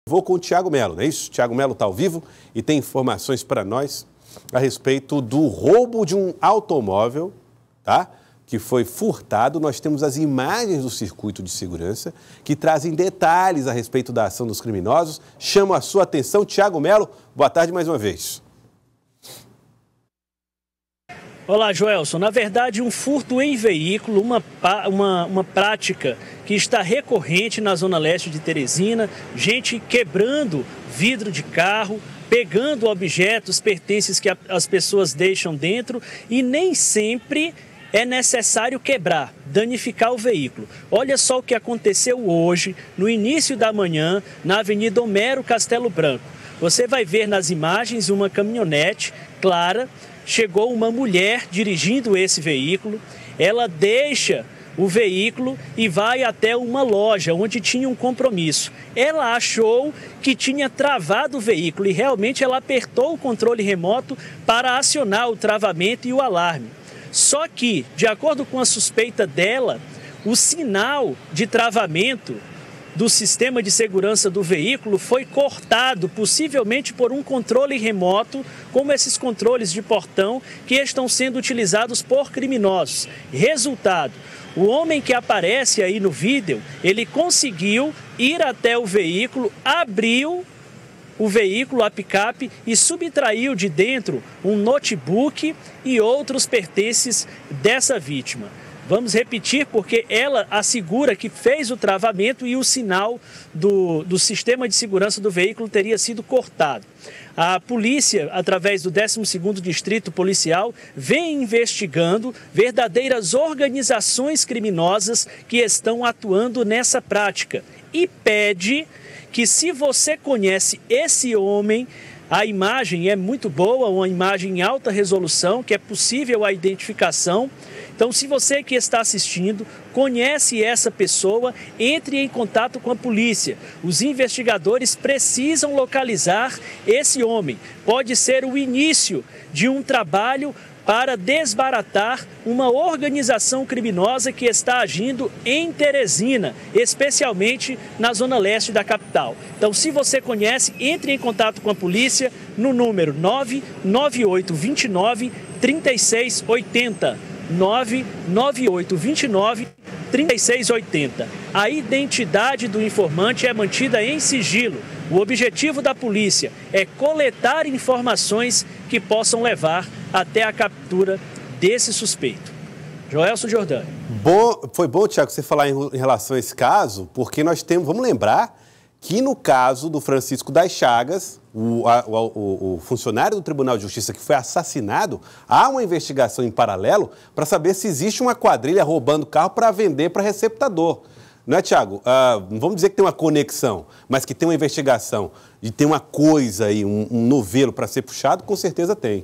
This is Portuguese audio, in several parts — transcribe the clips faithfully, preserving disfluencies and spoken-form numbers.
Vou com o Thiago Melo, não é isso? Thiago Melo está ao vivo e tem informações para nós a respeito do roubo de um automóvel, tá? Que foi furtado. Nós temos as imagens do circuito de segurança que trazem detalhes a respeito da ação dos criminosos. Chamo a sua atenção, Thiago Melo. Boa tarde mais uma vez. Olá, Joelson. Na verdade, um furto em veículo, uma, uma, uma prática que está recorrente na zona leste de Teresina, gente quebrando vidro de carro, pegando objetos, pertences que a, as pessoas deixam dentro, e nem sempre é necessário quebrar, danificar o veículo. Olha só o que aconteceu hoje, no início da manhã, na Avenida Homero Castelo Branco. Você vai ver nas imagens uma caminhonete clara. Chegou uma mulher dirigindo esse veículo, ela deixa o veículo e vai até uma loja onde tinha um compromisso. Ela achou que tinha travado o veículo e realmente ela apertou o controle remoto para acionar o travamento e o alarme. Só que, de acordo com a suspeita dela, o sinal de travamento do sistema de segurança do veículo foi cortado, possivelmente por um controle remoto, como esses controles de portão que estão sendo utilizados por criminosos. Resultado, o homem que aparece aí no vídeo, ele conseguiu ir até o veículo, abriu o veículo, a picape, e subtraiu de dentro um notebook e outros pertences dessa vítima. Vamos repetir, porque ela assegura que fez o travamento e o sinal do, do sistema de segurança do veículo teria sido cortado. A polícia, através do décimo segundo Distrito Policial, vem investigando verdadeiras organizações criminosas que estão atuando nessa prática e pede que, se você conhece esse homem, a imagem é muito boa, uma imagem em alta resolução, que é possível a identificação. Então, se você que está assistindo conhece essa pessoa, entre em contato com a polícia. Os investigadores precisam localizar esse homem. Pode ser o início de um trabalho para desbaratar uma organização criminosa que está agindo em Teresina, especialmente na zona leste da capital. Então, se você conhece, entre em contato com a polícia no número nove nove oito dois nove, três seis oito zero. nove nove oito dois nove, três seis oito zero. A identidade do informante é mantida em sigilo. O objetivo da polícia é coletar informações que possam levar até a captura desse suspeito. Joelson Jordani. Bom, foi bom, Thiago, você falar em, em relação a esse caso, porque nós temos, vamos lembrar que no caso do Francisco das Chagas, o, a, o, o funcionário do Tribunal de Justiça que foi assassinado, há uma investigação em paralelo para saber se existe uma quadrilha roubando carro para vender para receptador. Não é, Thiago? Uh, vamos dizer que tem uma conexão, mas que tem uma investigação e tem uma coisa aí, um, um novelo para ser puxado, com certeza tem.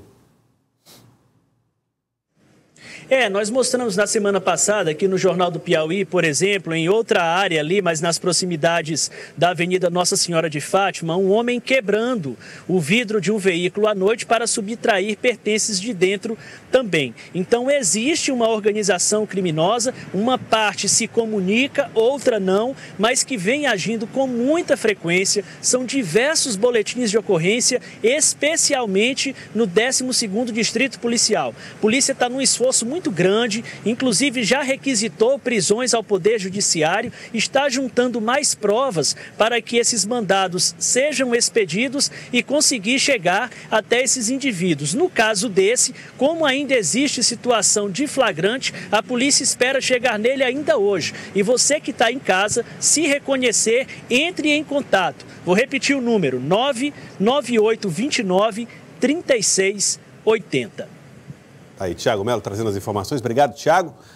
É, nós mostramos na semana passada aqui no Jornal do Piauí, por exemplo, em outra área ali, mas nas proximidades da Avenida Nossa Senhora de Fátima, um homem quebrando o vidro de um veículo à noite para subtrair pertences de dentro também. Então existe uma organização criminosa, uma parte se comunica, outra não, mas que vem agindo com muita frequência. São diversos boletins de ocorrência, especialmente no décimo segundo Distrito Policial. A polícia está num esforço muito muito grande, inclusive já requisitou prisões ao Poder Judiciário, está juntando mais provas para que esses mandados sejam expedidos e conseguir chegar até esses indivíduos. No caso desse, como ainda existe situação de flagrante, a polícia espera chegar nele ainda hoje. E você que está em casa, se reconhecer, entre em contato. Vou repetir o número, nove nove oito dois nove, três seis oito zero. Aí, Thiago Melo trazendo as informações. Obrigado, Thiago.